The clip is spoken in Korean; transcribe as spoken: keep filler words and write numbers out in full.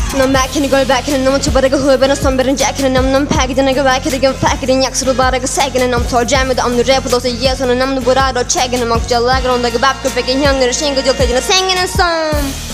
넌 막히는 걸 밝히는 놈은 초바르고 후배는 선배는 자키는 놈넌 패기든 내가 밝히든 패기든 약수를 바라고 새기는 놈 털자매도 없는 래퍼도서 이어서는 남는 보라로 채기는 먹자 라그런다 그 밥글 뺏긴 형들을 신고 딜 터지는 생기는 썸